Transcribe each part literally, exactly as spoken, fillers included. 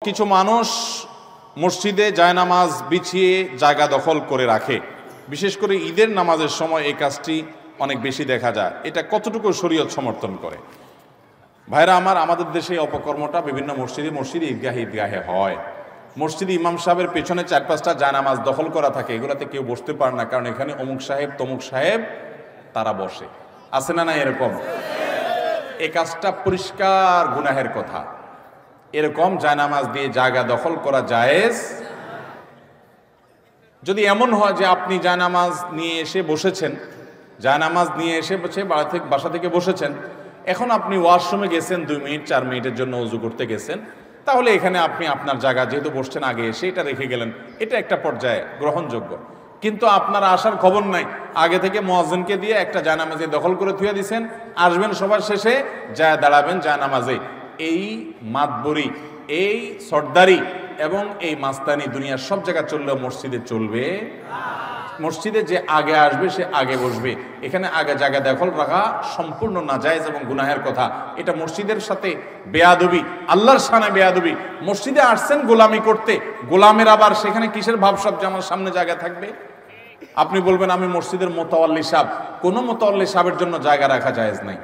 কিছু মানুষ মসজিদে জায়নামাজ বিছিয়ে জায়গা দখল করে রাখে, বিশেষ করে ঈদের নামাজের সময় এই কাজটি অনেক বেশি দেখা যায়। এটা কতটুকু শরীয়ত সমর্থন করে? ভাইরা আমার, আমাদের দেশে এই অপকর্মটা বিভিন্ন মসজিদে মসজিদে ঈদগাহে ঈদগাহে হয়। মসজিদে ইমাম সাহেবের পেছনে চার পাঁচটা জায়নামাজ দখল করা থাকে, এগুলাতে কেউ বসতে পারে না, কারণ এখানে অমুক সাহেব তমুক সাহেব তারা বসে। আছে না না এরকম? এই কাজটা পরিষ্কার গুনাহের কথা। এরকম জায়নামাজ দিয়ে জায়গা দখল করা জায়েজ। যদি এমন হয় যে আপনি জায়নামাজ নিয়ে এসে বসেছেন, জায়নামাজ নিয়ে এসে বসে বাসা থেকে বসেছেন, এখন আপনি ওয়াশরুমে গেছেন, দুই মিনিট চার মিনিটের জন্য ওযু করতে গেছেন, তাহলে এখানে আপনি আপনার জায়গা যেহেতু বসছেন আগে এসে এটা রেখে গেলেন, এটা একটা পর্যায়ে গ্রহণযোগ্য। কিন্তু আপনার আসার খবর নাই, আগে থেকে মুয়াজ্জিনকে দিয়ে একটা জায়নামাজে দখল করে থুয়ে দিয়েছেন, আসবেন সবার শেষে যায় দাঁড়াবেন জায়নামাজে। এই মাতবরি, এই সর্দারি এবং এই মাস্তানি দুনিয়ার সব জায়গায় চললেও মসজিদে চলবে। মসজিদে যে আগে আসবে সে আগে বসবে। এখানে আগে জায়গা দখল রাখা সম্পূর্ণ নাজায়েজ এবং গুনাহের কথা। এটা মসজিদের সাথে বেয়াদবি, আল্লাহর শানে বেয়াদবি। মসজিদে আসছেন গোলামি করতে, গোলামের আবার সেখানে কিসের ভাবসাব যে আমার সামনে জায়গা থাকবে? আপনি বলবেন আমি মসজিদের মোতাওয়াল্লি সাহেব, কোনো মোতাওয়াল্লি সাহেবের জন্য জায়গা রাখা জায়েজ নাই।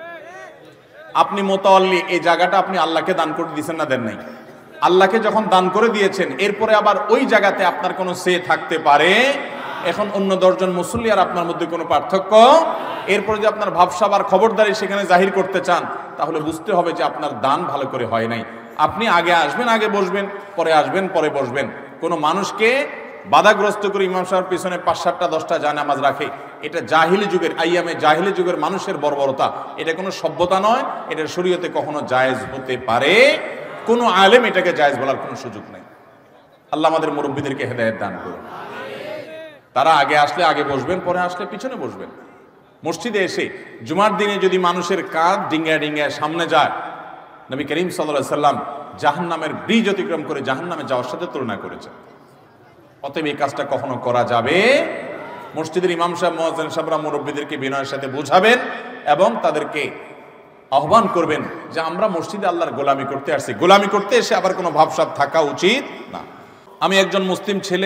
আপনি মোতাওয়াল্লি, এই জায়গাটা আপনি আল্লাহকে দান করে দিয়েছেন না দেন নাই? আল্লাহকে যখন দান করে দিয়েছেন, এরপরে আবার ওই জায়গাতে আপনার কোনো সে থাকতে পারে? এখন অন্য দশজন মুসল্লি আর আপনার মধ্যে কোনো পার্থক্য? এরপরে যে আপনার ভাবসাব আর খবরদারি সেখানে জাহির করতে চান, তাহলে বুঝতে হবে যে আপনার দান ভালো করে হয় নাই। আপনি আগে আসবেন, আগে বসবেন, পরে আসবেন, পরে বসবেন। কোনো মানুষকে বাধাগ্রস্ত করে ইমাম সাহেবের পিছনে পাঁচ সাতটা দশটা জায়নামাজ রাখে, এটা জাহিলি যুগের, আইয়ামে জাহিলি যুগের মানুষের বর্বরতা। এটা কোনো সভ্যতা নয়, এটা শরীয়তে কখনো জায়েজ হতে পারে। কোনো আলেম এটাকে জায়েজ বলার কোনো সুযোগ নেই। আল্লাহ আমাদের মুরব্বীদেরকে হেদায়েত দান করুন। তারা আগে আসলে আগে বসবেন, পরে আসলে পিছনে বসবেন। মসজিদে এসে জুমার দিনে যদি মানুষের কাঁধ ডিঙ্গায় ডিঙ্গায় সামনে যায়, নবী করিম সাল্লাল্লাহু আলাইহি সাল্লাম জাহান্নামের ব্রিজ অতিক্রম করে জাহান্নামে যাওয়ার সাথে তুলনা করেছেন। অতএব এই কাজটা কখনো করা যাবে? মসজিদের ইমাম সাহেব, মুয়াজ্জিন সাহেবরা মুরব্বীদেরকে বিনয়ের সাথে বুঝাবেন এবং তাদেরকে আহ্বান করবেন যে আমরা মসজিদে আল্লাহর গোলামি করতে আসছি। গোলামি করতে এসে আবার কোনো ভাবসাব থাকা উচিত না। আমি একজন মুসলিম ছেলে,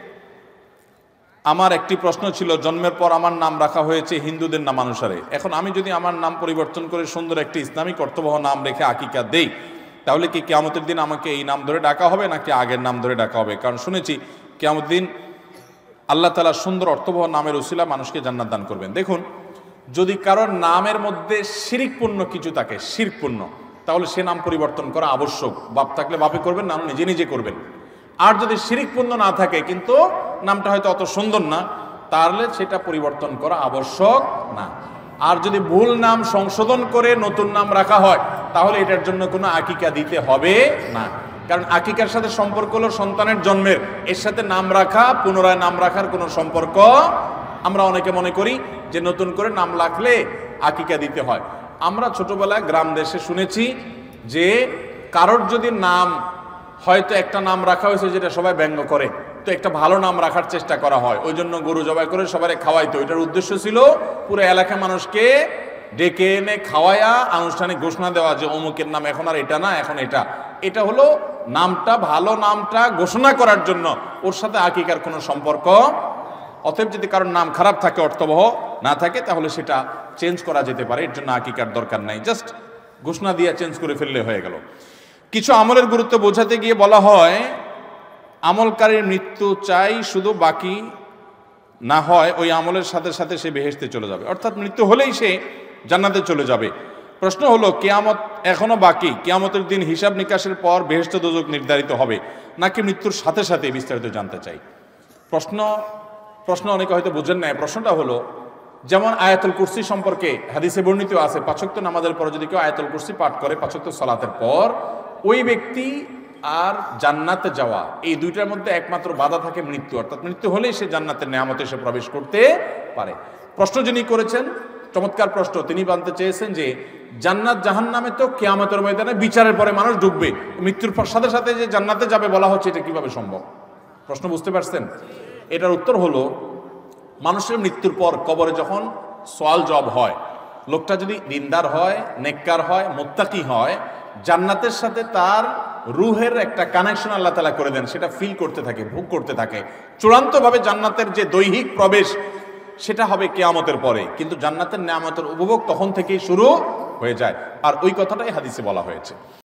আমার একটি প্রশ্ন ছিল, জন্মের পর আমার নাম রাখা হয়েছে হিন্দুদের নাম অনুসারে। এখন আমি যদি আমার নাম পরিবর্তন করে সুন্দর একটি ইসলামিক অর্থবহ নাম রেখে আকিকা দেই, তাহলে কি কিয়ামতের দিন আমাকে এই নাম ধরে ডাকা হবে নাকি আগের নাম ধরে ডাকা হবে? কারণ শুনেছি কিয়ামতের দিন আল্লাহ তাআলা সুন্দর অর্থবহ নামের উসিলা মানুষকে জান্নাত দান করবেন। দেখুন, যদি কারোর নামের মধ্যে শিরকপূর্ণ কিছু থাকে, শিরকপূর্ণ, তাহলে সে নাম পরিবর্তন করা আবশ্যক। বাপ থাকলে বাপে করবেন, না নিজে নিজে করবেন। আর যদি শিরকপূর্ণ না থাকে কিন্তু নামটা হয়তো অত সুন্দর না, তাহলে সেটা পরিবর্তন করা আবশ্যক না। আর যদি ভুল নাম সংশোধন করে নতুন নাম রাখা হয়, তাহলে এটার জন্য কোনো আকিকা দিতে হবে না। কারণ আকিকার সাথে সম্পর্ক হলো সন্তানের জন্মের, এর সাথে নাম রাখা, পুনরায় নাম রাখার কোনো সম্পর্ক। আমরা অনেকে মনে করি যে নতুন করে নাম রাখলে আকিকা দিতে হয়। আমরা ছোটবেলায় গ্রাম দেশে শুনেছি যে কারোর যদি নাম হয়তো একটা নাম রাখা হয়েছে যেটা সবাই ব্যঙ্গ করে, তো একটা ভালো নাম রাখার চেষ্টা করা হয়, ওই জন্য গরু জবাই করে সবাই খাওয়াইতো। এটার উদ্দেশ্য ছিল পুরো এলাকার মানুষকে ডেকে এনে খাওয়ায়া আনুষ্ঠানিক ঘোষণা দেওয়া যে অমুকের নাম এখন আর এটা না, এখন এটা। এটা হলো নামটা, ভালো নামটা ঘোষণা করার জন্য, ওর সাথে আকিকার কোনো সম্পর্ক। অতএব যদি কারোর নাম খারাপ থাকে, অর্থবহ না থাকে, তাহলে সেটা চেঞ্জ করা যেতে পারে, এর জন্য আকিকার দরকার নাই, জাস্ট ঘোষণা দিয়ে চেঞ্জ করে ফেললে হয়ে গেল। কিছু আমলের গুরুত্ব বোঝাতে গিয়ে বলা হয় আমলকারীর মৃত্যু চাই, শুধু বাকি না হয় ওই আমলের সাথে সাথে সে বেহেশতে চলে যাবে, অর্থাৎ মৃত্যু হলেই সে জান্নাতে চলে যাবে। প্রশ্ন হলো, কিয়ামত এখনো বাকি, কিয়ামতের দিন হিসাব নিকাশের পর বেহেশত দোজখ নির্ধারিত হবে নাকি মৃত্যুর সাথে সাথে? বিস্তারিত জানতে চাই। প্রশ্ন প্রশ্ন অনেকে হয়তো বুঝেন না। প্রশ্নটা হলো, যেমন আয়াতুল কুরসি সম্পর্কে হাদিসে বর্ণিত আছে, পাঁচ ওয়াক্ত নামাজের পর যদি কেউ আয়াতুল কুরসি পাঠ করে পাঁচ ওয়াক্ত সালাতের পর, ওই ব্যক্তি আর জান্নাতে যাওয়া, এই দুইটার মধ্যে একমাত্র বাধা থাকে মৃত্যু, অর্থাৎ মৃত্যু হলেই সে জান্নাতের নেয়ামতে এসে প্রবেশ করতে পারে। প্রশ্ন যিনি করেছেন, চমৎকার প্রশ্ন। তিনি জানতে চেয়েছেন যে জান্নাত জাহান্নামে তো কিয়ামতের ময়দানে বিচারের পরে মানুষ ঢুকবে, মৃত্যুর সাথে সাথে যে জান্নাতে যাবে বলা হচ্ছে, এটা কিভাবে সম্ভব? প্রশ্ন বুঝতে পারছেন? এটার উত্তর হলো, মানুষের মৃত্যুর পর কবরে যখন সওয়াল জবাব হয়, লোকটা যদি দিনদার হয়, নেককার হয়, মুত্তাকি হয়, জান্নাতের সাথে তার রুহের একটা কানেকশন আল্লাহ তাআলা করে দেন, সেটা ফিল করতে থাকে, ভোগ করতে থাকে। চূড়ান্তভাবে জান্নাতের যে দৈহিক প্রবেশ সেটা হবে কিয়ামতের পরে, কিন্তু জান্নাতের নিয়ামতের উপভোগ তখন থেকেই শুরু হয়ে যায়। আর ওই কথাটাই হাদিসে বলা হয়েছে।